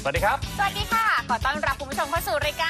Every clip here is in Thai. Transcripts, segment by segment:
สวัสดีครับสวัสดีค่ะขอต้อนรับคุณผู้ชมเข้าสู่รายการ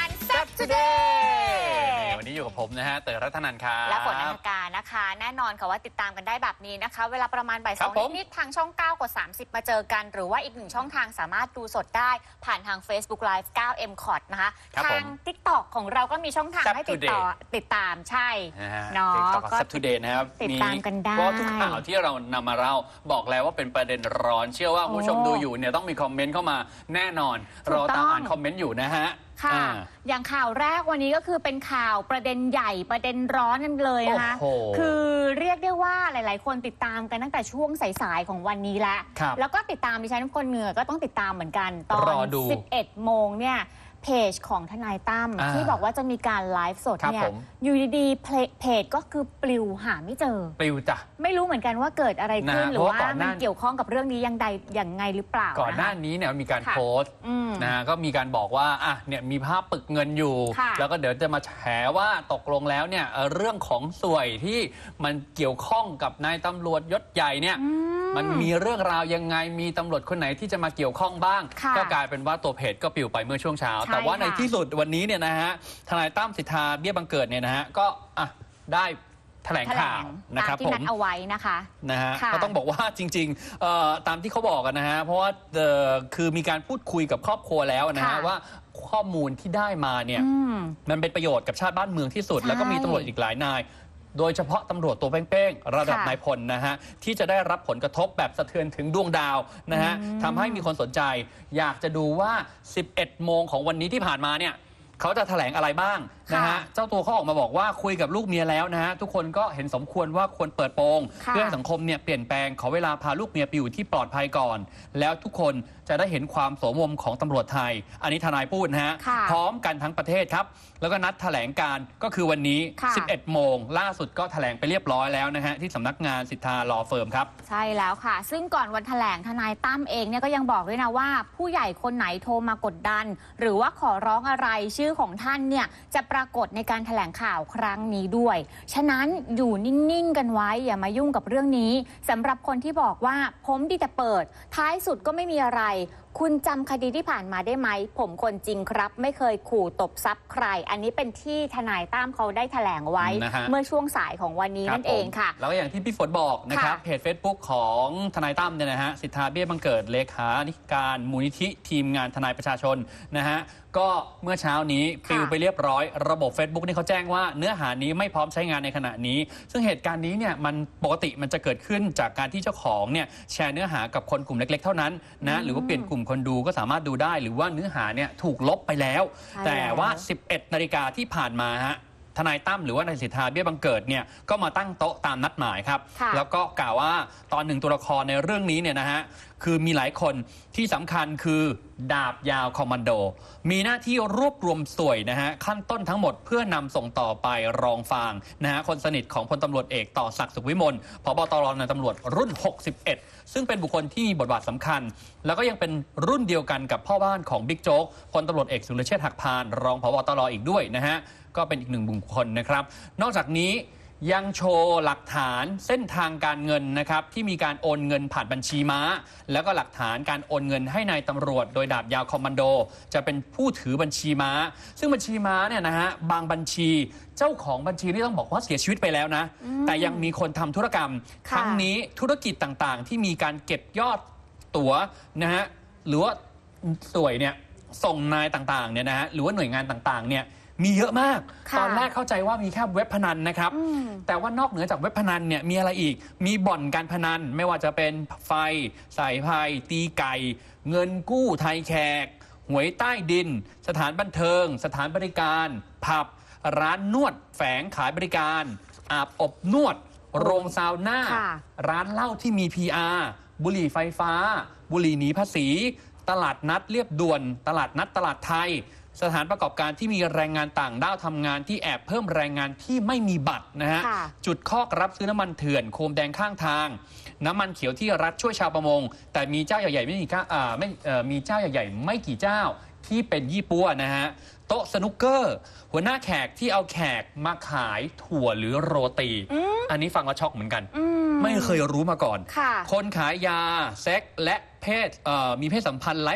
Saturday วันนี้อยู่กับผมนะฮะเต๋อรัตนันท์ครับและฝนอนันการนะคะแน่นอนค่ะว่าติดตามกันได้แบบนี้นะคะเวลาประมาณบ่าย 2 นิดทางช่อง 9 กด 30 มาเจอกันหรือว่าอีกหนึ่งช่องทางสามารถดูสดได้ผ่านทาง Facebook Live 9M Cot นะคะทาง TikTok ของเราก็มีช่องทางให้ติดตามใช่เนาะก็ Saturday นะครับติดตามกันได้เพราะทุกข่าวที่เรานำมาเล่าบอกแล้วว่าเป็นประเด็นร้อนเชื่อว่าคุณผู้ชมดูอยู่เนี่ยต้องมีคอมเมนต์เข้ามาแน่นอนรอตามอ่านคอมเมนต์อยู่นะฮะค่ะอย่างข่าวแรกวันนี้ก็คือเป็นข่าวประเด็นใหญ่ประเด็นร้อนกันเลยนะคะคือเรียกได้ว่าหลายๆคนติดตามกันตั้งแต่ช่วงสายๆของวันนี้แล้วก็ติดตามดิฉันคนเหนือก็ต้องติดตามเหมือนกันตอน11 โมงเนี่ยเพจของทนายตั้มที่บอกว่าจะมีการไลฟ์สดเนี่ยอยู่ดีๆเพจก็คือปลิวหาไม่เจอปลิวจ้ะไม่รู้เหมือนกันว่าเกิดอะไรขึ้นหรือว่ามันเกี่ยวข้องกับเรื่องนี้อย่างไงหรือเปล่าก่อนหน้านี้เนี่ยมีการโพสต์นะก็มีการบอกว่าเนี่ยมีภาพปึกเงินอยู่แล้วก็เดี๋ยวจะมาแฉว่าตกลงแล้วเนี่ยเรื่องของสวยที่มันเกี่ยวข้องกับนายตำรวจยศใหญ่เนี่ยมันมีเรื่องราวยังไงมีตำรวจคนไหนที่จะมาเกี่ยวข้องบ้างก็กลายเป็นว่าตัวเพจก็ปลิวไปเมื่อช่วงเช้าแต่ว่าในที่สุดวันนี้เนี่ยนะฮะทนายตั้มสิทธาเบี้ยบังเกิดเนี่ยนะฮะก็ได้แถลงข่าวนะครับที่นัดเอาไว้นะคะก็ต้องบอกว่าจริงๆตามที่เขาบอกกันนะฮะเพราะว่าคือมีการพูดคุยกับครอบครัวแล้วนะฮะว่าข้อมูลที่ได้มาเนี่ยมันเป็นประโยชน์กับชาติบ้านเมืองที่สุดแล้วก็มีตำรวจอีกหลายนายโดยเฉพาะตำรวจตัวเป้งๆระดับนายพลนะฮะที่จะได้รับผลกระทบแบบสะเทือนถึงดวงดาวนะฮะทำให้มีคนสนใจอยากจะดูว่า11 โมงของวันนี้ที่ผ่านมาเนี่ยเขาจะแถลงอะไรบ้างนะฮะเจ้าตัวเขาออกมาบอกว่าคุยกับลูกเมียแล้วนะฮะทุกคนก็เห็นสมควรว่าควรเปิดโปงเพื่อให้สังคมเนี่ยเปลี่ยนแปลงขอเวลาพาลูกเมียไปอยู่ที่ปลอดภัยก่อนแล้วทุกคนจะได้เห็นความโสมมของตำรวจไทยอันนี้ทนายพูดนะฮะพร้อมกันทั้งประเทศครับแล้วก็นัดแถลงการก็คือวันนี้11 โมงล่าสุดก็แถลงไปเรียบร้อยแล้วนะฮะที่สำนักงานสิทธาลอเฟิร์มครับใช่แล้วค่ะซึ่งก่อนวันแถลงทนายตั้มเองเนี่ยก็ยังบอกด้วยนะว่าผู้ใหญ่คนไหนโทรมากดดันหรือว่าขอร้องอะไรชื่อของท่านเนี่ยจะปรากฏในการแถลงข่าวครั้งนี้ด้วยฉะนั้นอยู่นิ่งๆกันไว้อย่ามายุ่งกับเรื่องนี้สำหรับคนที่บอกว่าผมดีแต่เปิดท้ายสุดก็ไม่มีอะไรคุณจำคดีที่ผ่านมาได้ไหมผมคนจริงครับไม่เคยขู่ตบทรัพย์ใครอันนี้เป็นที่ทนายตั้มเขาได้แถลงไว้เมื่อช่วงสายของวันนี้นั่นเองค่ะแล้วก็อย่างที่พี่ฝนบอกนะครับเพจ Facebook ของทนายตั้มเนี่ยนะฮะสิทธาเบี้ยบังเกิดเลขาธิการมูลนิธิทีมงานทนายประชาชนนะฮะก็เมื่อเช้านี้ปลิวไปเรียบร้อยระบบ Facebook นี่เขาแจ้งว่าเนื้อหานี้ไม่พร้อมใช้งานในขณะนี้ซึ่งเหตุการณ์นี้เนี่ยมันปกติมันจะเกิดขึ้นจากการที่เจ้าของเนี่ยแชร์เนื้อหากับคนกลุ่มเล็กๆเท่านั้นนะหรือว่าเปลี่ยนกลุ่มคนดูก็สามารถดูได้หรือว่าเนื้อหาเนี่ยถูกลบไปแล้วแต่ว่า 11 นาฬิกาที่ผ่านมาฮะทนายตั้มหรือว่านายสิทธาเบี้ยบังเกิดเนี่ยก็มาตั้งโต๊ะตามนัดหมายครับแล้วก็กล่าวว่าตอนหนึ่งตัวละครในเรื่องนี้เนี่ยนะฮะคือมีหลายคนที่สำคัญคือดาบยาวคอมมานโดมีหน้าที่รวบรวมสวยนะฮะขั้นต้นทั้งหมดเพื่อนำส่งต่อไปรองฟางนะฮะคนสนิทของพลตำรวจเอกต่อศักดิ์สุขวิมลผบ.ตร.ในตำรวจรุ่น61ซึ่งเป็นบุคคลที่มีบทบาทสำคัญแล้วก็ยังเป็นรุ่นเดียวกันกับพ่อบ้านของบิ๊กโจ๊กพลตำรวจเอกสุรเชษฐ์หักพานรองผบ.ตร.อีกด้วยนะฮะก็เป็นอีกหนึ่งบุคคลนะครับนอกจากนี้ยังโชว์หลักฐานเส้นทางการเงินนะครับที่มีการโอนเงินผ่านบัญชีม้าแล้วก็หลักฐานการโอนเงินให้นายตำรวจโดยดาบยาวคอมมานโดจะเป็นผู้ถือบัญชีม้าซึ่งบัญชีม้าเนี่ยนะฮะบางบัญชีเจ้าของบัญชีนี่ต้องบอกว่าเสียชีวิตไปแล้วนะแต่ยังมีคนทำธุรกรรมครั้งนี้ธุรกิจต่างๆที่มีการเก็บยอดตั๋วนะฮะหรือว่าสวยเนี่ยส่งนายต่างๆเนี่ยนะฮะหรือว่าหน่วยงานต่างๆเนี่ยมีเยอะมากตอนแรกเข้าใจว่ามีแค่เว็บพนันนะครับแต่ว่านอกเหนือจากเว็บพนันเนี่ยมีอะไรอีกมีบ่อนการพนันไม่ว่าจะเป็นไฟสายไฟตีไก่เงินกู้ไทยแขกหวยใต้ดินสถานบันเทิงสถานบริการผับร้านนวดแฝงขายบริการอาบอบนวดโรงซาวน่าร้านเหล้าที่มี PR บุหรี่ไฟฟ้าบุหรี่หนีภาษีตลาดนัดเรียบด่วนตลาดนัดตลาดไทยสถานประกอบการที่มีแรงงานต่างด้าวทำงานที่แอบเพิ่มแรงงานที่ไม่มีบัตรนะฮะจุดคอกรับซื้อน้ำมันเถื่อนโคมแดงข้างทางน้ำมันเขียวที่รัฐช่วยชาวประมงแต่มีเจ้าใหญ่ๆมีเจ้าใหญ่ๆไม่กี่เจ้าที่เป็นยี่ปัวนะฮะโต๊ะสนุกเกอร์หัวหน้าแขกที่เอาแขกมาขายถั่วหรือโรตีอันนี้ฟังแล้วช็อกเหมือนกันไม่เคยรู้มาก่อนคนขายยาเซ็กและเพศมีเพศสัมพันธ์ไลฟ์สด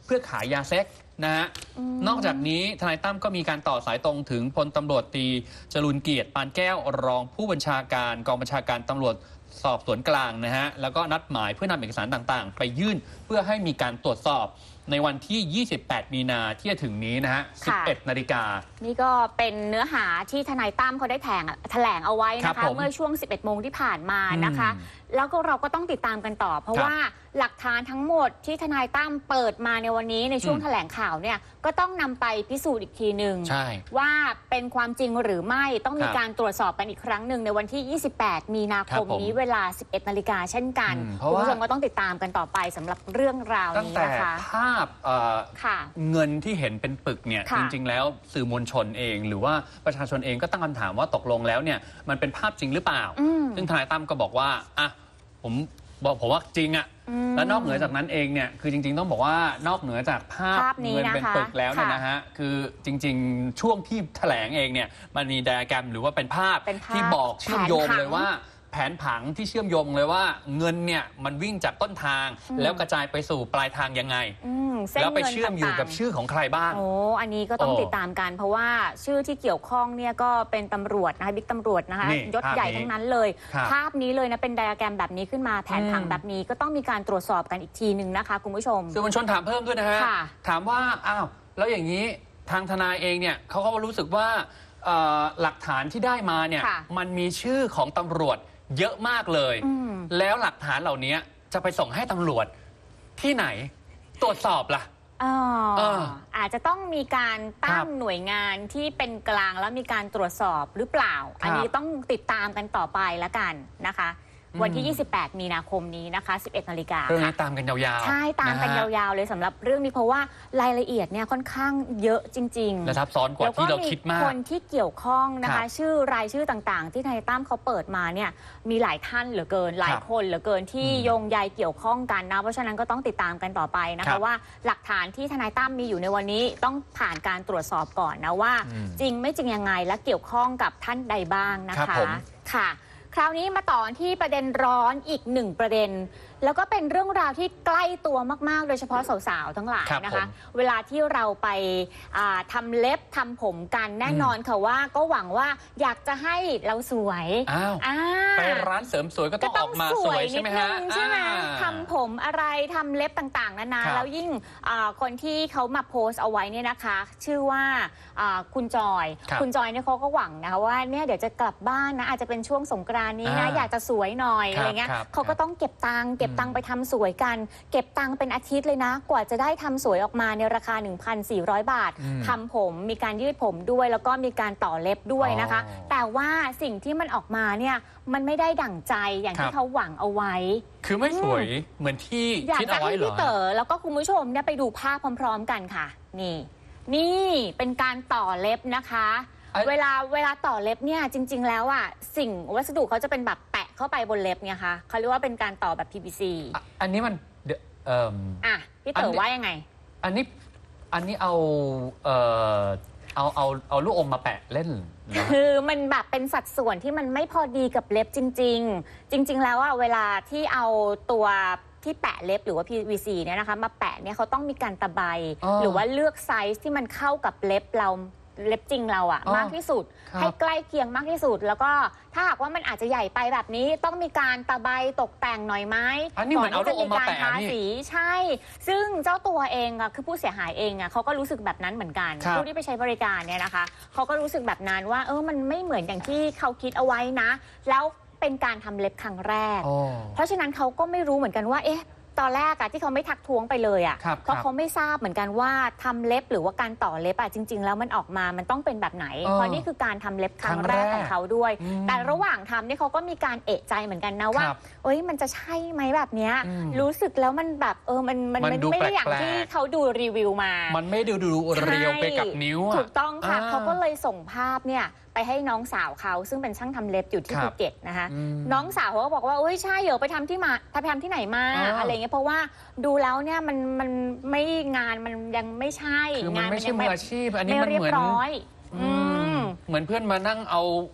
เพื่อขายยาเซ็กนะฮะนอกจากนี้ทนายตั้มก็มีการต่อสายตรงถึงพลตำรวจตรีจรูญเกียรติปานแก้วรองผู้บัญชาการกองบัญชาการตำรวจสอบสวนกลางนะฮะแล้วก็นัดหมายเพื่อนำเอกสารต่างๆ ไปยื่นเพื่อให้มีการตรวจสอบในวันที่ 28 มีนาที่จะถึงนี้นะฮะ 11 นาฬิกานี่ก็เป็นเนื้อหาที่ทนายตั้มเขาได้แถลงเอาไว้นะคะเมื่อช่วง 11 โมงที่ผ่านมานะคะแล้วก็เราก็ต้องติดตามกันต่อเพราะว่าหลักฐานทั้งหมดที่ทนายตั้มเปิดมาในวันนี้ในช่วงแถลงข่าวเนี่ยก็ต้องนำไปพิสูจน์อีกทีหนึ่งว่าเป็นความจริงหรือไม่ต้องมีการตรวจสอบกันอีกครั้งหนึ่งในวันที่ 28 มีนาคมนี้เวลา 11 นาฬิกาเช่นกันคุณผู้ชมก็ต้องติดตามกันต่อไปสำหรับเรื่องราวนี้นะคะภาพเงินที่เห็นเป็นปึกเนี่ยจริงๆแล้วสื่อมวลชนเองหรือว่าประชาชนเองก็ตั้งคำถามว่าตกลงแล้วเนี่ยมันเป็นภาพจริงหรือเปล่าซึ่งทนายตั้มก็บอกว่าผมว่าจริงอะและนอกเหนือจากนั้นเองเนี่ยคือจริงๆต้องบอกว่านอกเหนือจากภาพเงินเป็นปึกแล้วเนี่ยนะฮะคือจริงๆช่วงที่แถลงเองเนี่ยมันมีไดอะแกรมหรือว่าเป็นภาพที่บอกเชื่อมโยงเลยว่าแผนผังที่เชื่อมโยงเลยว่าเงินเนี่ยมันวิ่งจากต้นทางแล้วกระจายไปสู่ปลายทางยังไงแล้วไปเชื่อมอยู่กับชื่อของใครบ้างอันนี้ก็ต้องติดตามกันเพราะว่าชื่อที่เกี่ยวข้องเนี่ยก็เป็นตำรวจนะคะบิ๊กตำรวจนะคะยศใหญ่ทั้งนั้นเลยภาพนี้เลยนะเป็นไดอะแกรมแบบนี้ขึ้นมาแผนผังแบบนี้ก็ต้องมีการตรวจสอบกันอีกทีหนึ่งนะคะคุณผู้ชมสื่อมวลชนถามเพิ่มด้วยนะฮะถามว่าแล้วอย่างนี้ทางทนายเองเนี่ยเขาก็รู้สึกว่าหลักฐานที่ได้มาเนี่ยมันมีชื่อของตำรวจเยอะมากเลยแล้วหลักฐานเหล่านี้จะไปส่งให้ตำรวจที่ไหนตรวจสอบล่ะอาจจะต้องมีการตั้งหน่วยงานที่เป็นกลางแล้วมีการตรวจสอบหรือเปล่าอันนี้ต้องติดตามกันต่อไปแล้วกันนะคะวันที่ 28 มีนาคมนี้นะคะ 11 นาฬิกาเรื่องนี้ตามกันยาวๆใช่ตามกันยาวๆเลยสำหรับเรื่องนี้เพราะว่ารายละเอียดเนี่ยค่อนข้างเยอะจริงๆและซับซ้อนกว่าที่เราคิดมากคนที่เกี่ยวข้องนะคะรายชื่อต่างๆที่ทนายตั้มเขาเปิดมาเนี่ยมีหลายท่านเหลือเกินหลายคนเหลือเกินที่โยงใยเกี่ยวข้องกันนะเพราะฉะนั้นก็ต้องติดตามกันต่อไปนะคะว่าหลักฐานที่ทนายตั้มมีอยู่ในวันนี้ต้องผ่านการตรวจสอบก่อนนะว่าจริงไม่จริงยังไงและเกี่ยวข้องกับท่านใดบ้างนะคะค่ะคราวนี้มาต่อที่ประเด็นร้อนอีกหนึ่งประเด็นแล้วก็เป็นเรื่องราวที่ใกล้ตัวมากๆโดยเฉพาะสาวๆทั้งหลายนะคะเวลาที่เราไปทำเล็บทำผมกันแน่นอนค่ะว่าก็หวังว่าอยากจะให้เราสวยไปร้านเสริมสวยก็ต้องออกมาสวยใช่ไหมฮะใช่ไหมทำผมอะไรทำเล็บต่างๆนานาแล้วยิ่งคนที่เขามาโพสต์เอาไว้เนี่ยนะคะชื่อว่าคุณจอยเนี่ยเขาก็หวังนะคะว่าเนี่ยเดี๋ยวจะกลับบ้านนะอาจจะเป็นช่วงสงกรานต์นี้นะอยากจะสวยหน่อยอะไรเงี้ยเขาก็ต้องเก็บตังค์ไปทำสวยกันเก็บตังค์เป็นอาทิตย์เลยนะกว่าจะได้ทำสวยออกมาในราคา 1,400 บาททำผมมีการยืดผมด้วยแล้วก็มีการต่อเล็บด้วยนะคะแต่ว่าสิ่งที่มันออกมาเนี่ยมันไม่ได้ดั่งใจอย่างที่เขาหวังเอาไว้คือไม่สวยเหมือนที่คิดเอาไว้เหรออยากจะให้พี่เต๋อแล้วก็คุณผู้ชมเนี่ยไปดูภาพพร้อมๆกันค่ะนี่เป็นการต่อเล็บนะคะเวลาต่อเล็บเนี่ยจริงๆแล้วสิ่งวัสดุเขาจะเป็นแบบแปะเข้าไปบนเล็บเนี่ยค่ะเขาเรียกว่าเป็นการต่อแบบ PVC อันนี้มันพี่เต๋อว่ายังไงอันนี้เอาลูกอมมาแปะเล่นคือมันแบบเป็นสัดส่วนที่มันไม่พอดีกับเล็บจริงๆแล้วเวลาที่เอาตัวที่แปะเล็บหรือว่า PVC เนี่ยนะคะมาแปะเนี่ยเขาต้องมีการตะไบหรือว่าเลือกไซส์ที่มันเข้ากับเล็บเราเล็บจริงเรามากที่สุดให้ใกล้เคียงมากที่สุดแล้วก็ถ้าหากว่ามันอาจจะใหญ่ไปแบบนี้ต้องมีการตะไบตกแต่งหน่อยไหมก่อนที่จะมีการทาสีใช่ซึ่งเจ้าตัวเองคือผู้เสียหายเองเขาก็รู้สึกแบบนั้นเหมือนกันผู้ที่ไปใช้บริการเนี่ยนะคะเขาก็รู้สึกแบบนั้นว่ามันไม่เหมือนอย่างที่เขาคิดเอาไว้นะแล้วเป็นการทำเล็บครั้งแรกเพราะฉะนั้นเขาก็ไม่รู้เหมือนกันว่าตอนแรกที่เขาไม่ทักท้วงไปเลยเพราะเขาไม่ทราบเหมือนกันว่าทำเล็บหรือว่าการต่อเล็บจริงๆแล้วมันออกมามันต้องเป็นแบบไหนเพราะนี่คือการทำเล็บครั้งแรกของเขาด้วยแต่ระหว่างทำนี่เขาก็มีการเอะใจเหมือนกันนะว่ามันจะใช่ไหมแบบเนี้ยรู้สึกแล้วมันแบบมันไม่ได้อย่างที่เขาดูรีวิวมามันไม่ดูเรียวไปกับนิ้วถูกต้องค่ะเขาก็เลยส่งภาพเนี่ยไปให้น้องสาวเขาซึ่งเป็นช่างทำเล็บอยู่ที่ภูเก็ตนะคะน้องสาวเขาก็บอกว่าใช่เหรอไปทำที่ไหนมาอะไรเงี้ยเพราะว่าดูแล้วเนี่ยมันไม่งานมันยังไม่ใช่งานมันไม่ใช่มืออาชีพอันนี้มันเหมือนเพื่อนมานั่งเอา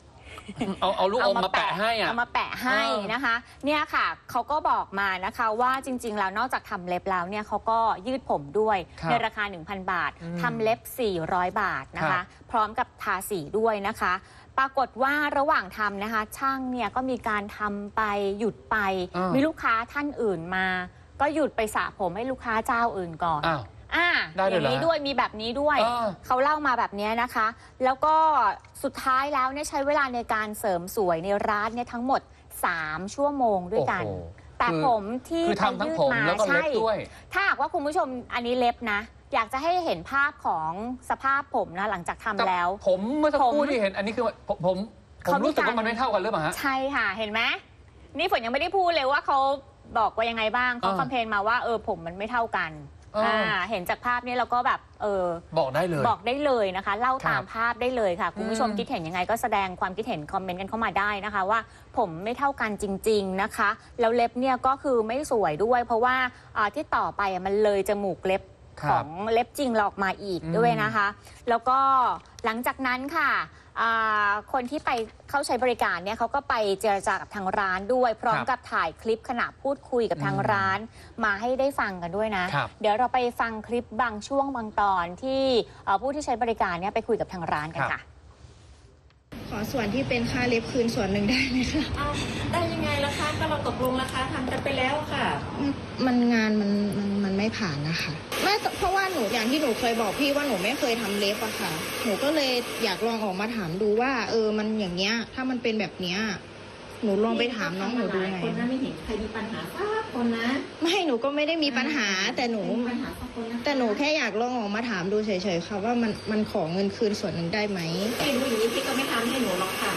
เอาลูกอมมาแปะให้เอามาแปะให้นะคะเนี่ยค่ะเขาก็บอกมานะคะว่าจริงๆแล้วนอกจากทำเล็บแล้วเนี่ยเขาก็ยืดผมด้วยในราคา 1,000 บาททำเล็บ400 บาทนะคะพร้อมกับทาสีด้วยนะคะปรากฏว่าระหว่างทำนะคะช่างเนี่ยก็มีการทำไปหยุดไปมีลูกค้าท่านอื่นมาก็หยุดไปสระผมให้ลูกค้าเจ้าอื่นก่อนอย่างนี้ด้วยมีแบบนี้ด้วยเขาเล่ามาแบบนี้นะคะแล้วก็สุดท้ายแล้วเนี่ยใช้เวลาในการเสริมสวยในร้านเนี่ยทั้งหมด3 ชั่วโมงด้วยกันแต่ผมที่ทำทั้งผมแล้วก็เล็บด้วยถ้าหากว่าคุณผู้ชมอันนี้เล็บนะอยากจะให้เห็นภาพของสภาพผมนะหลังจากทำแล้วผมเมื่อสักครู่ที่เห็นอันนี้คือผมรู้สึกว่ามันไม่เท่ากันหรือเปล่าฮะใช่ค่ะเห็นไหมนี่ฝนยังไม่ได้พูดเลยว่าเขาบอกว่ายังไงบ้างเขาคอมเพลนมาว่าผมมันไม่เท่ากันเห็นจากภาพนี้เราก็แบบบอกได้เลยนะคะเล่าตามภาพได้เลยค่ะคุณผู้ชมคิดเห็นยังไงก็แสดงความคิดเห็นคอมเมนต์กันเข้ามาได้นะคะว่าผมไม่เท่ากันจริงๆนะคะแล้วเล็บเนี่ยก็คือไม่สวยด้วยเพราะว่าที่ต่อไปมันเลยจมูกเล็บของเล็บจริงหลอกมาอีกด้วยนะคะแล้วก็หลังจากนั้นค่ะคนที่ไปเข้าใช้บริการเนี่ยเขาก็ไปเจรจากับทางร้านด้วยพร้อมกับถ่ายคลิปขณะพูดคุยกับทางร้านมาให้ได้ฟังกันด้วยนะเดี๋ยวเราไปฟังคลิปบางช่วงบางตอนที่ผู้ที่ใช้บริการเนี่ยไปคุยกับทางร้านกันค่ะขอส่วนที่เป็นค่าเล็บคืนส่วนหนึ่งได้ไหมคะได้ยังไงล่ะคะก็เราตกลงราคาทำกันไปแล้วค่ะงานมันไม่ผ่านนะคะไม่เพราะว่าหนูอย่างที่หนูเคยบอกพี่ว่าหนูไม่เคยทำเล็บอะค่ะหนูก็เลยอยากลองออกมาถามดูว่ามันอย่างเงี้ยถ้ามันเป็นแบบเนี้ยหนูลองไปถามน้องหนูดูไงคนนั้นไม่เห็นใครมีปัญหาสักคนนะไม่หนูก็ไม่ได้มีปัญหาแต่หนูแค่อยากลองออกมาถามดูเฉยๆค่ะว่ามันขอเงินคืนส่วนหนึ่งได้ไหมพี่รู้อย่างนี้พี่ก็ไม่ทำให้หนูหรอกค่ะ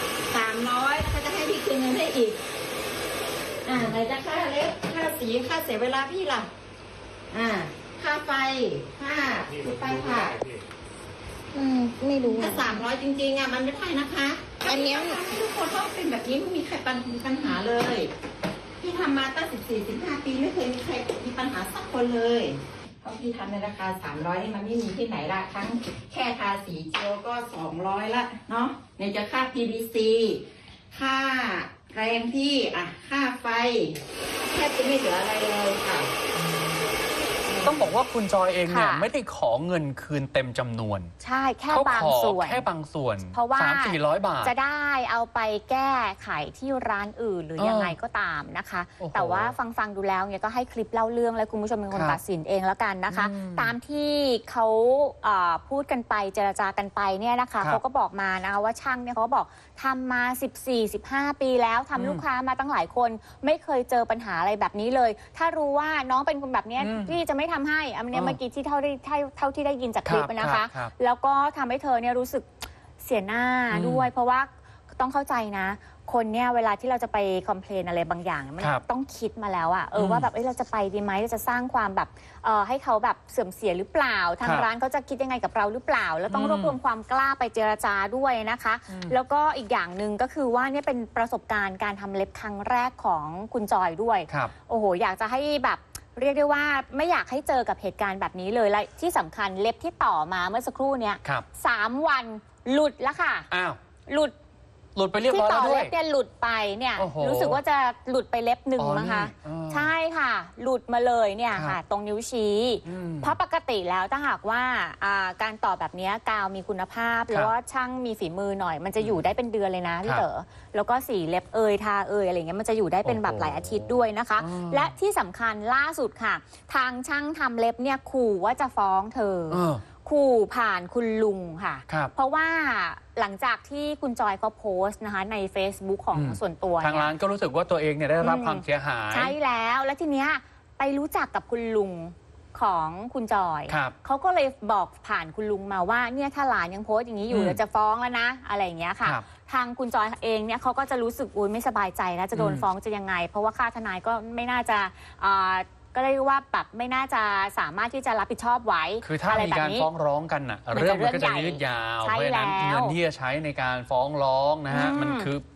300แล้วก็จะให้พี่คืนเงินให้อีกไหนจะค่าเล็บค่าสีค่าเสียเวลาพี่ล่ะค่าไฟค่าไฟค่ะไม่รู้ถ้า300จริงๆมันไม่ใช่นะคะอันนี้ทุกคนต้องเป็นแบบนี้ไม่มีใครมีปัญหาเลยพี่ทำมาตั้ง14-15 ปีไม่เคยมีใครมีปัญหาสักคนเลยเพราะพี่ทำในราคา300นี่มันไม่มีที่ไหนละทั้งแค่ทาสีเจลก็200ละเนาะในจะค่า PVC ค่าแรงพี่ค่าไฟแทบจะไม่เหลืออะไรเลยค่ะต้องบอกว่าคุณจอยเองเนี่ยไม่ได้ขอเงินคืนเต็มจำนวนใช่แค่บางส่วนเพราะว่า 300-400 บาทจะได้เอาไปแก้ไขที่ร้านอื่นหรือยังไงก็ตามนะคะแต่ว่าฟังดูแล้วเนี่ยก็ให้คลิปเล่าเรื่องแล้วคุณผู้ชมเป็นคนตัดสินเองแล้วกันนะคะตามที่เขาพูดกันไปเจรจากันไปเนี่ยนะคะเขาก็บอกมานะคะว่าช่างเนี่ยเขาบอกทำมา 14-15 ปีแล้วทำลูกค้ามาตั้งหลายคนไม่เคยเจอปัญหาอะไรแบบนี้เลยถ้ารู้ว่าน้องเป็นคนแบบนี้พี่จะไม่ทำให้อันนี้เมื่อกี้ที่เท่าที่ได้ยินจากคลิปนะคะแล้วก็ทำให้เธอเนี่ยรู้สึกเสียหน้าด้วยเพราะว่าต้องเข้าใจนะคนเนี่ยเวลาที่เราจะไปคอมเพลนอะไรบางอย่างมันต้องคิดมาแล้วอะว่าแบบเราจะไปดีไหมเราจะสร้างความแบบให้เขาแบบเสื่อมเสียหรือเปล่าทางร้านเขาจะคิดยังไงกับเราหรือเปล่าแล้วต้องรวบรวมความกล้าไปเจรจาด้วยนะคะแล้วก็อีกอย่างหนึ่งก็คือว่าเนี่ยเป็นประสบการณ์การทำเล็บครั้งแรกของคุณจอยด้วยโอ้โหอยากจะให้แบบเรียกได้ว่าไม่อยากให้เจอกับเหตุการณ์แบบนี้เลยและที่สำคัญเล็บที่ต่อมาเมื่อสักครู่นี้3 วันหลุดแล้วค่ะหลุดไปเรียบร้อยแล้วด้วยที่ต่อเล็บเนี่ยหลุดไปเนี่ยรู้สึกว่าจะหลุดไปเล็บหนึ่งมั้งคะใช่ค่ะหลุดมาเลยเนี่ยค่ะตรงนิ้วชี้เพราะปกติแล้วถ้าหากว่าการต่อแบบนี้กาวมีคุณภาพแล้วว่าช่างมีฝีมือหน่อยมันจะอยู่ได้เป็นเดือนเลยนะพี่เต๋อแล้วก็สีเล็บทาอะไรเงี้ยมันจะอยู่ได้เป็นแบบหลายอาทิตย์ด้วยนะคะและที่สำคัญล่าสุดค่ะทางช่างทำเล็บเนี่ยขู่ว่าจะฟ้องเธอขู่ผ่านคุณลุงค่ะเพราะว่าหลังจากที่คุณจอยเขาโพสต์นะคะใน Facebook ของส่วนตัวทางร้านก็รู้สึกว่าตัวเองเนี่ยได้รับความเสียหายใช่แล้วและทีเนี้ยไปรู้จักกับคุณลุงของคุณจอยเขาก็เลยบอกผ่านคุณลุงมาว่าเนี่ยถ้าหลานยังโพสต์อย่างนี้อยู่เดี๋ยวจะฟ้องแล้วนะอะไรอย่างเงี้ยค่ะทางคุณจอยเองเนี่ยเขาก็จะรู้สึกไม่สบายใจแล้วจะโดนฟ้องจะยังไงเพราะว่าค่าทนายก็ไม่น่าจะก็เรียกว่าแบบไม่น่าจะสามารถที่จะรับผิดชอบไว้คือถ้ามีการฟ้องร้องกันเรื่องมันก็จะยืดยาวเพราะฉะนั้นเงินที่จะใช้ในการฟ้องร้องนะฮะมันคือ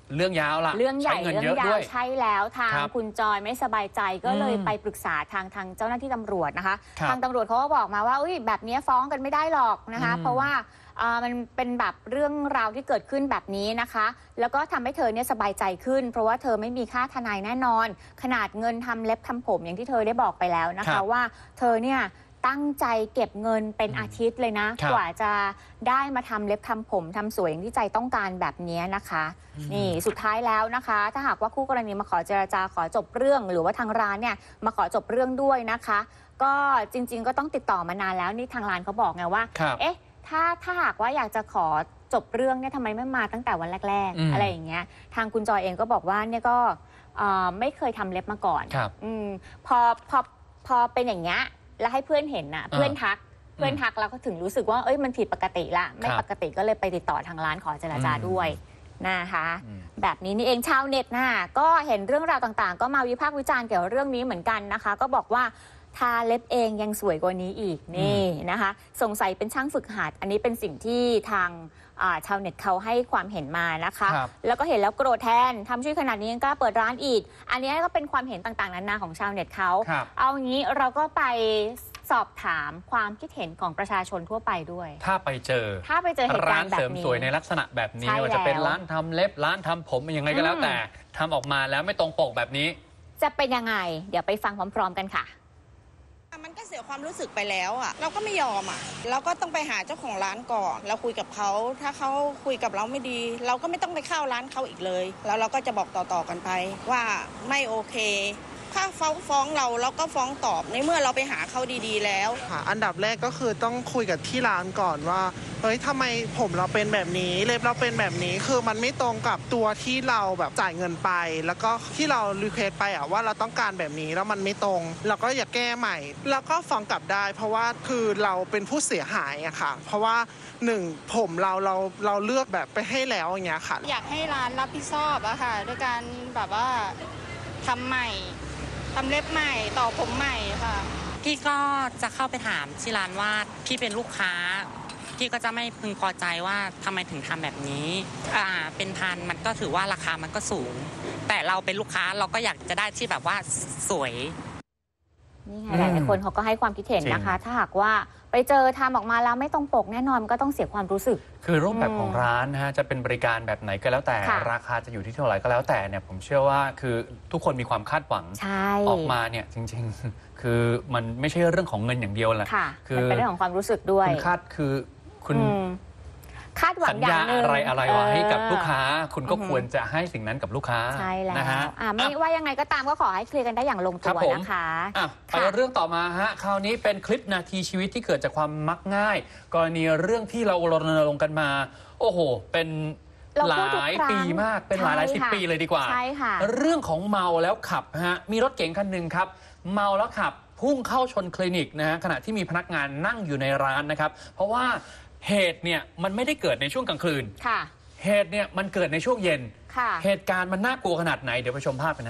เรื่องยาวล่ะเรื่องใหญ่ใช้เงินเรื่เยอะยาด้ววยใช่แล้วทางครับคุณจอยไม่สบายใจก็เลยอืมไปปรึกษาทางเจ้าหน้าที่ตำรวจนะคะครับทางตำรวจเขาก็บอกมาว่าแบบนี้ฟ้องกันไม่ได้หรอกนะคะอืมเพราะว่ามันเป็นแบบเรื่องราวที่เกิดขึ้นแบบนี้นะคะ แล้วก็ทำให้เธอเนี่ยสบายใจขึ้น เพราะว่าเธอไม่มีค่าทนายแน่นอน ขนาดเงินทำเล็บทำผมอย่างที่เธอได้บอกไปแล้วนะครัคะบว่าเธอเนี่ยตั้งใจเก็บเงินเป็นอาทิตย์เลยนะครับกว่าจะได้มาทำเล็บทำผมทำสวยอย่างที่ใจต้องการแบบนี้นะคะ นี่สุดท้ายแล้วนะคะ ถ้าหากว่าคู่กรณีมาขอเจรจาขอจบเรื่อง หรือว่าทางร้านเนี่ยมาขอจบเรื่องด้วยนะคะ ก็จริงๆก็ต้องติดต่อมานานแล้วนี่ทางร้านเขาบอกไงว่าครับเอ๊ะถ้าหากว่าอยากจะขอจบเรื่องเนี่ยทำไมไม่มาตั้งแต่วันแรกอืมๆ อะไรอย่างเงี้ยทางคุณจอยเองก็บอกว่าเนี่ยก็ไม่เคยทำเล็บมาก่อนครับพอเป็นอย่างเงี้ยแล้วให้เพื่อนเห็นน่ะเพื่อนทักแล้วก็ถึงรู้สึกว่ามันผิดปกติละไม่ครับปกติก็เลยไปติดต่อทางร้านขอเจรจาด้วยนะคะอืมแบบนี้นี่เองชาวเน็ตน่ะก็เห็นเรื่องราวต่างๆ ก็มาวิพากษ์วิจารณ์เกี่ยวกับเรื่องนี้เหมือนกันนะคะ ก็บอกว่าทาเล็บเองยังสวยกว่านี้อีกนี่นะคะสงสัยเป็นช่างฝึกหัดอันนี้เป็นสิ่งที่ทางชาวเน็ตเขาให้ความเห็นมานะคะครับแล้วก็เห็นแล้วโกรธแทนทำชื่อขนาดนี้ยังกล้าเปิดร้านอีก อันนี้ก็เป็นความเห็นต่างๆนานาของชาวเน็ตเขาครับเอางี้เราก็ไปสอบถามความคิดเห็นของประชาชนทั่วไปด้วยถ้าไปเจอถ้าไปเจอเหตุร้าการนณ์แบเสริบมนี้สวยในลักษณะแบบนี้ใช่ไม่ว่าจะเป็นแล้วร้านทำเล็บร้านทำผมยังไงก็แล้วอืมแต่ทำออกมาแล้วไม่ตรงปกแบบนี้จะเป็นยังไง เดี๋ยวไปฟังพร้อมๆกันค่ะมันก็เสียความรู้สึกไปแล้วอ่ะเราก็ไม่ยอมอ่ะเราก็ต้องไปหาเจ้าของร้านก่อนเราคุยกับเขาถ้าเขาคุยกับเราไม่ดี เราก็ไม่ต้องไปเข้าร้านเขาอีกเลยแล้วเราก็จะบอกต่อๆกันไปว่าไม่โอเคถ้าฟ้องเราก็ฟ้องตอบในเมื่อเราไปหาเขาดีๆแล้วค่ะอันดับแรกก็คือต้องคุยกับที่ร้านก่อนว่าเฮ้ยทำไมผมเราเป็นแบบนี้เล็บเราเป็นแบบนี้คือมันไม่ตรงกับตัวที่เราแบบจ่ายเงินไป แล้วก็ที่เรารีเควสไปอะว่าเราต้องการแบบนี้แล้วมันไม่ตรงเราก็อยากแก้ใหม่แล้วก็ฟ้องกลับได้ เพราะว่าคือเราเป็นผู้เสียหายอะค่ะ เพราะว่าหนึ่งผมเราเลือกแบบไปให้แล้วอย่างเงี้ยค่ะอยากให้ร้านรับผิดชอบอะค่ะด้วยการแบบว่าทำใหม่ทำเล็บใหม่ต่อผมใหม่ค่ะพี่ก็จะเข้าไปถามที่ร้านว่าพี่เป็นลูกค้าพี่ก็จะไม่พึงพอใจว่าทำไมถึงทำแบบนี้เป็นพันมันก็ถือว่าราคามันก็สูง แต่เราเป็นลูกค้าเราก็อยากจะได้ที่แบบว่าสวยนี่ไงหลายๆคนเขาก็ให้ความคิดเห็นนะคะจริงถ้าหากว่าไปเจอทำออกมาแล้วไม่ตรงปกแน่นอนมันก็ต้องเสียความรู้สึกคือรูปแบบของร้านนะฮะจะเป็นบริการแบบไหนก็แล้วแต่ค่ะราคาจะอยู่ที่เท่าไหร่ก็แล้วแต่เนี่ยผมเชื่อว่าคือทุกคนมีความคาดหวังใช่ออกมาเนี่ยจริงๆ คือมันไม่ใช่เรื่องของเงินอย่างเดียวแหละค่ะคือมันเป็นเรื่องของความรู้สึกด้วยคุณคาดคือคุณอืมคาดหวัสังญอย่าญางหนึ่งอะไรไว้ให้กับลูกค้า คุณก็อือฮึควรจะให้สิ่งนั้นกับลูกค้าใช่แล้วนะฮะไม่ว่ายังไงก็ตามก็ขอให้เคลียร์กันได้อย่างลงครัตัวบผมนะคะไปค่ะเรื่องต่อมาฮะคราวนี้เป็นคลิปนาทีชีวิตที่เกิดจากความมักง่าย กรณีเรื่องที่เรารณรงค์กันมา โอ้โห เป็นเราหพูดทุกลายครั้งปีมากเป็นหลายใช่สิบค่ะปีเลยดีกว่าใช่ค่ะเรื่องของเมาแล้วขับฮะมีรถเก๋งคันหนึ่งครับ เมาแล้วขับพุ่งเข้าชนคลินิกนะฮะขณะที่มีพนักงานนั่งอยู่ในร้านนะครับ เพราะว่าเหตุเนี่ยมันไม่ได้เกิดในช่วงกลางคืนค่ะเหตุเนี่ยมันเกิดในช่วงเย็นค่ะเหตุการณ์มันน่ากลัวขนาดไหนเดี๋ยวไปชมภาพกันนะ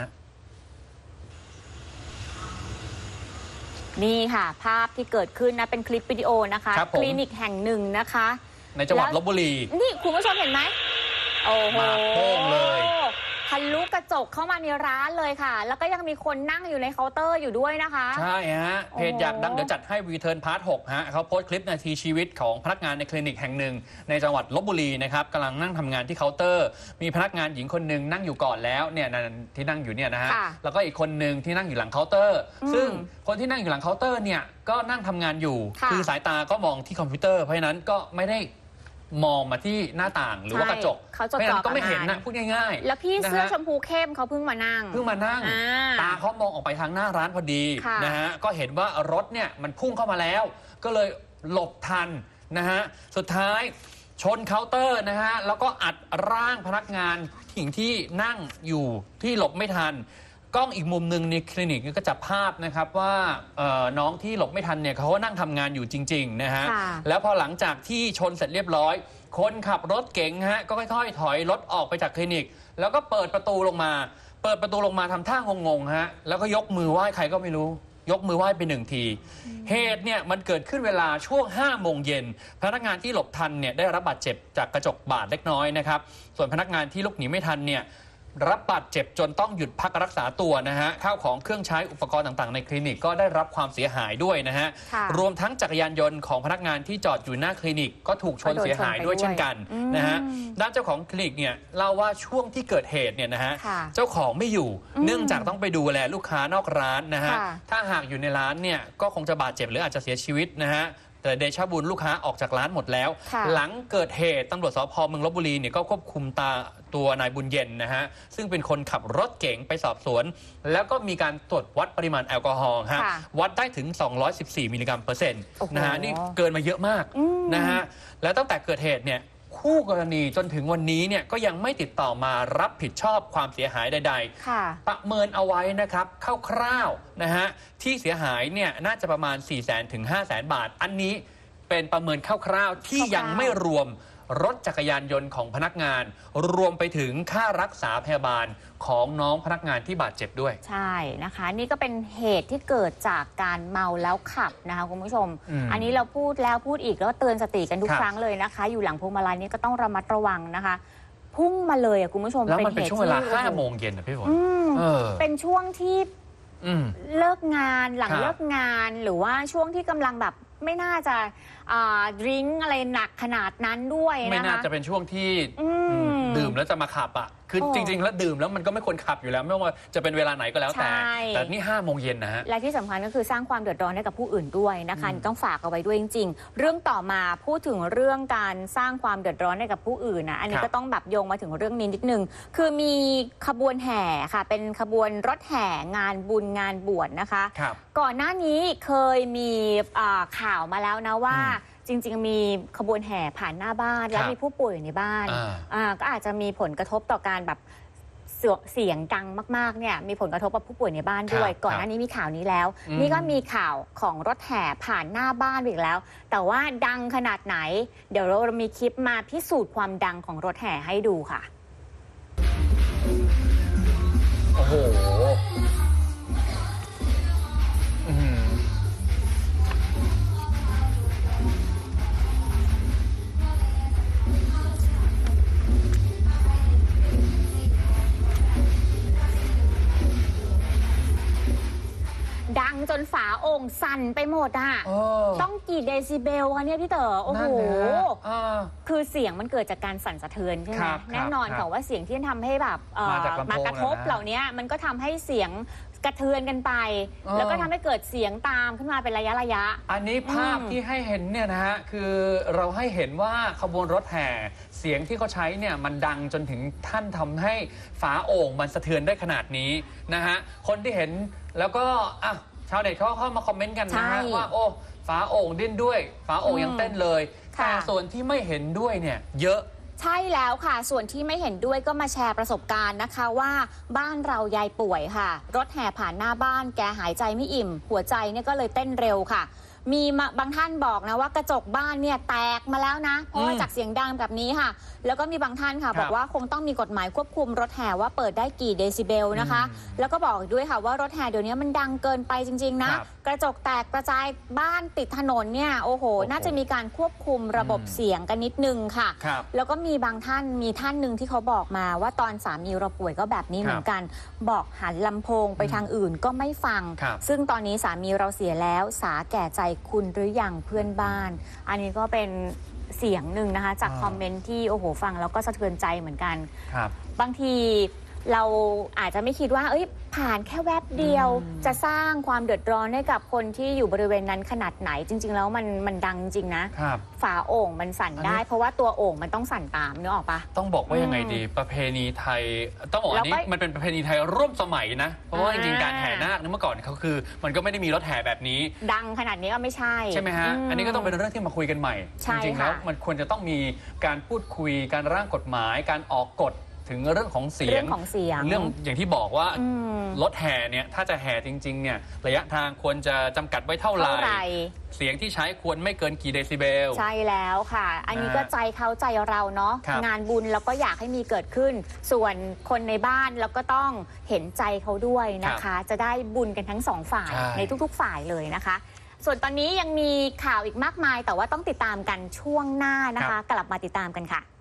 นี่ค่ะ ภาพที่เกิดขึ้นนะเป็นคลิปวิดีโอนะคะครับผมคลินิกแห่งหนึ่งนะคะในจังหวัดแล้วลบบุรีนี่คุณผู้ชมเห็นไหมโอ้โหมาโป้งเลยทะลุกระจกเข้ามาในร้านเลยค่ะ แล้วก็ยังมีคนนั่งอยู่ในเคาน์เตอร์อยู่ด้วยนะคะใช่ฮะเพจโอ้อยากดังเดี๋ยวจัดให้รีเทิร์นพาร์ท 6 ฮะเขาโพสต์คลิปนาทีชีวิตของพนักงานในคลินิกแห่งหนึ่งในจังหวัดลบบุรีนะครับกำลังนั่งทำงานที่เคาน์เตอร์ มีพนักงานหญิงคนหนึ่งนั่งอยู่ก่อนแล้วเนี่ยนั่นที่นั่งอยู่เนี่ยนะฮะค่ะแล้วก็อีกคนหนึ่งที่นั่งอยู่หลังเคาน์เตอร์ ซึ่งคนที่นั่งอยู่หลังเคาน์เตอร์เนี่ยก็นั่งทำงานอยู่ค่ะอสายตาก็มองที่คอมพิวเตอร์เพราะฉะนั้นก็ไม่ได้มองมาที่หน้าต่างหรือว่ากระจกเขาเพจดราะฉะจ่อนั้นก็ไม่เห็นกับงานะพูดง่ายๆแล้วพี่เสื้อนะฮะชมพูเข้มเขาเพิ่งมานั่งเพิ่งมานั่งอ่าตาเขามองออกไปทางหน้าร้านพอดีค่ะนะฮะก็เห็นว่ารถเนี่ยมันพุ่งเข้ามาแล้ว ก็เลยหลบทันนะฮะสุดท้ายชนเคาน์เตอร์นะฮะแล้วก็อัดร่างพนักงานหญิงที่นั่งอยู่ที่หลบไม่ทัน กล้องอีกมุมหนึ่งในคลินิกก็จับภาพนะครับว่าน้องที่หลบไม่ทันเนี่ยเขาก็นั่งทำงานอยู่จริงๆนะฮะค่ะแล้วพอหลังจากที่ชนเสร็จเรียบร้อย คนขับรถเก๋งฮะก็ค่อยๆถอยรถออกไปจากคลินิก แล้วก็เปิดประตูลงมาทำท่างงๆฮะแล้วก็ยกมือไหว้ใครก็ไม่รู้ยกมือไหว้ไป1 ทีเหตุเนี่ยมันเกิดขึ้นเวลาช่วง5 โมงเย็นพนักงานที่หลบทันเนี่ยได้รับบาดเจ็บจากกระจกบาดเล็กน้อยนะครับส่วนพนักงานที่ลุกหนีไม่ทันเนี่ยรับบาดเจ็บจนต้องหยุดพักรักษาตัวนะฮะข้าวของเครื่องใช้อุปกรณ์ต่างๆในคลินิกก็ได้รับความเสียหายด้วยนะฮะรวมทั้งจักรยานยนต์ของพนักงานที่จอดอยู่หน้าคลินิกก็ถูกชนเสียหายด้วยเช่นกันนะฮะด้านเจ้าของคลินิกเนี่ยเล่าว่าช่วงที่เกิดเหตุเนี่ยนะฮะเจ้าของไม่อยู่เนื่องจากต้องไปดูแลลูกค้านอกร้านนะฮะถ้าหากอยู่ในร้านเนี่ยก็คงจะบาดเจ็บหรืออาจจะเสียชีวิตนะฮะแต่เดชะบุญลูกค้าออกจากร้านหมดแล้วหลังเกิดเหตุตำรวจสภ.เมืองลพบุรีเนี่ยก็ควบคุมตัวนายบุญเย็นนะฮะซึ่งเป็นคนขับรถเก๋งไปสอบสวนแล้วก็มีการตรวจวัดปริมาณแอลกอฮอล์ฮะวัดได้ถึง214 มิลลิกรัมเปอร์เซ็นต์นะฮะนี่เกินมาเยอะมากนะฮะแล้วตั้งแต่เกิดเหตุเนี่ยคู่กรณีจนถึงวันนี้เนี่ยก็ยังไม่ติดต่อมารับผิดชอบความเสียหายใดๆประเมินเอาไว้นะครับคร่าวๆนะฮะที่เสียหายเนี่ยน่าจะประมาณ 400,000 ถึง 500,000 บาทอันนี้เป็นประเมินคร่าวๆที่ยังไม่รวมรถจักรยานยนต์ของพนักงานรวมไปถึงค่ารักษาพยาบาลของน้องพนักงานที่บาดเจ็บด้วยใช่นะคะนี่ก็เป็นเหตุที่เกิดจากการเมาแล้วขับนะคะคุณผู้ชมอันนี้เราพูดแล้วพูดอีกแล้วเตือนสติกันทุกครั้งเลยนะคะอยู่หลังพวงมาลัยนี่ก็ต้องระมัดระวังนะคะพุ่งมาเลยคุณผู้ชมแล้วมันเป็นช่วงเวลา5 โมงเย็นนะพี่ฝนเป็นช่วงที่เลิกงานหลังเลิกงานหรือว่าช่วงที่กำลังแบบไม่น่าจะดื่มอะไรหนักขนาดนั้นด้วยนะคะไม่น่าจะเป็นช่วงที่ดื่มแล้วจะมาขับอ่ะคือจริงๆแล้วดื่มแล้วมันก็ไม่ควรขับอยู่แล้วไม่ว่าจะเป็นเวลาไหนก็แล้วแต่นี่5 โมงเย็นนะฮะและที่สำคัญก็คือสร้างความเดือดร้อนให้กับผู้อื่นด้วยนะคะต้องฝากเอาไว้ด้วยจริงๆเรื่องต่อมาพูดถึงเรื่องการสร้างความเดือดร้อนให้กับผู้อื่นนะอันนี้ก็ต้องแบบโยงมาถึงเรื่องนี้นิดนึงคือมีขบวนแห่ค่ะเป็นขบวนรถแห่งานบุญงานบวชนะคะก่อนหน้านี้เคยมีข่าวมาแล้วนะว่าจริงๆมีขบวนแห่ผ่านหน้าบ้านแล้วมีผู้ป่วยอยู่ในบ้านก็อาจจะมีผลกระทบต่อการแบบเสียงดังมากๆเนี่ยมีผลกระทบกับผู้ป่วยในบ้านด้วยก่อนหน้านี้มีข่าวนี้แล้วนี่ก็มีข่าวของรถแห่ผ่านหน้าบ้านอีกแล้วแต่ว่าดังขนาดไหนเดี๋ยวเรามีคลิปมาพิสูจน์ความดังของรถแห่ให้ดูค่ะโอ้โหดังจนฝาโอ่งสั่นไปหมดอ่ะต้องกี่เดซิเบลคะเนี่ยพี่เต๋อโอ้โหคือเสียงมันเกิดจากการสั่นสะเทือนใช่ไหมแน่นอนค่ะว่าเสียงที่ทำให้แบบมากระทบเหล่านี้มันก็ทำให้เสียงกระเทือนกันไปแล้วก็ทำให้เกิดเสียงตามขึ้นมาเป็นระยะอันนี้ภาพที่ให้เห็นเนี่ยนะฮะคือเราให้เห็นว่าขบวนรถแห่เสียงที่เขาใช้เนี่ยมันดังจนถึงท่านทำให้ฝาโอ่งมันสะเทือนได้ขนาดนี้นะฮะคนที่เห็นแล้วก็ชาวเน็ตเขาเข้ามาคอมเมนต์กันนะฮะว่าโอ้ฝาโอ่งดิ้นด้วยฝาโอ่งยังเต้นเลยแต่ส่วนที่ไม่เห็นด้วยเนี่ยเยอะใช่แล้วค่ะส่วนที่ไม่เห็นด้วยก็มาแชร์ประสบการณ์นะคะว่าบ้านเรายายป่วยค่ะรถแห่ผ่านหน้าบ้านแกหายใจไม่อิ่มหัวใจเนี่ยก็เลยเต้นเร็วค่ะมีบางท่านบอกนะว่ากระจกบ้านเนี่ยแตกมาแล้วนะเพราะว่าจากเสียงดังแบบนี้ค่ะแล้วก็มีบางท่านค่ะบอกว่าคงต้องมีกฎหมายควบคุมรถแห่ว่าเปิดได้กี่เดซิเบลนะคะแล้วก็บอกด้วยค่ะว่ารถแห่เดี๋ยวนี้มันดังเกินไปจริงๆนะกระจกแตกกระจายบ้านติดถนนเนี่ยโอ้โหน่าจะมีการควบคุมระบบเสียงกันนิดนึงค่ะแล้วก็มีบางท่านมีท่านหนึ่งที่เขาบอกมาว่าตอนสามีเราป่วยก็แบบนี้เหมือนกันบอกหันลำโพงไปทางอื่นก็ไม่ฟังซึ่งตอนนี้สามีเราเสียแล้วสาแก่ใจคุณหรือยังเพื่อนบ้านอันนี้ก็เป็นเสียงหนึ่งนะคะจากคอมเมนต์ที่โอ้โหฟังแล้วก็สะเทือนใจเหมือนกันบางทีเราอาจจะไม่คิดว่าผ่านแค่แวบเดียวจะสร้างความเดือดร้อนให้กับคนที่อยู่บริเวณนั้นขนาดไหนจริงๆแล้วมันดังจริงนะฝาโอ่งมันสั่นได้เพราะว่าตัวโอ่งมันต้องสั่นตามนึกออกปะต้องบอกว่ายังไงดีประเพณีไทยต้องบอกอันนี้มันเป็นประเพณีไทยร่วมสมัยนะเพราะว่าจริงๆการแห่นาคเมื่อก่อนเขาคือมันก็ไม่ได้มีรถแห่แบบนี้ดังขนาดนี้ก็ไม่ใช่ใช่ไหมฮะอันนี้ก็ต้องเป็นเรื่องที่มาคุยกันใหม่จริงๆแล้วมันควรจะต้องมีการพูดคุยการร่างกฎหมายการออกกฎถึงเรื่องของเสียงเรื่องของเสียงเรื่องอย่างที่บอกว่ารถแห่เนี่ยถ้าจะแห่จริงๆเนี่ยระยะทางควรจะจำกัดไว้เท่าไหร่เสียงที่ใช้ควรไม่เกินกี่เดซิเบลใช่แล้วค่ะอันนี้ก็ใจเขาใจเราเนาะงานบุญแล้วก็อยากให้มีเกิดขึ้นส่วนคนในบ้านแล้วก็ต้องเห็นใจเขาด้วยนะคะจะได้บุญกันทั้งสองฝ่ายในทุกๆฝ่ายเลยนะคะส่วนตอนนี้ยังมีข่าวอีกมากมายแต่ว่าต้องติดตามกันช่วงหน้านะคะกลับมาติดตามกันค่ะ